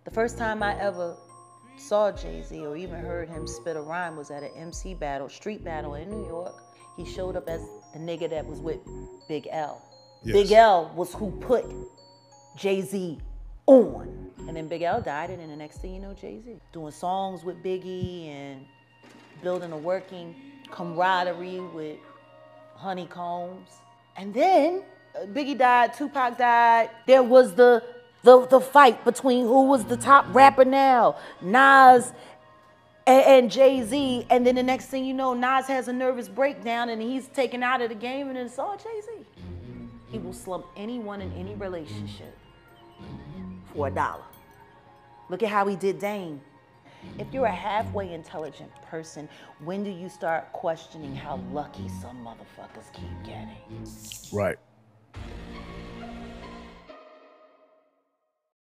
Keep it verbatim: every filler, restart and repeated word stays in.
The first time I ever saw Jay-Z or even heard him spit a rhyme was at an M C battle, street battle in New York. He showed up as the nigga that was with Big L. Yes. Big L was who put Jay-Z on. And then Big L died, and then the next thing you know, Jay-Z. Doing songs with Biggie and building a working camaraderie with Honeycombs. And then uh, Biggie died, Tupac died. There was the, the, the fight between who was the top rapper now, Nas and, and Jay-Z. And then the next thing you know, Nas has a nervous breakdown and he's taken out of the game, and it's all Jay-Z. He will slump anyone in any relationship for a dollar. Look at how he did Dame. If you're a halfway intelligent person, when do you start questioning how lucky some motherfuckers keep getting? Right.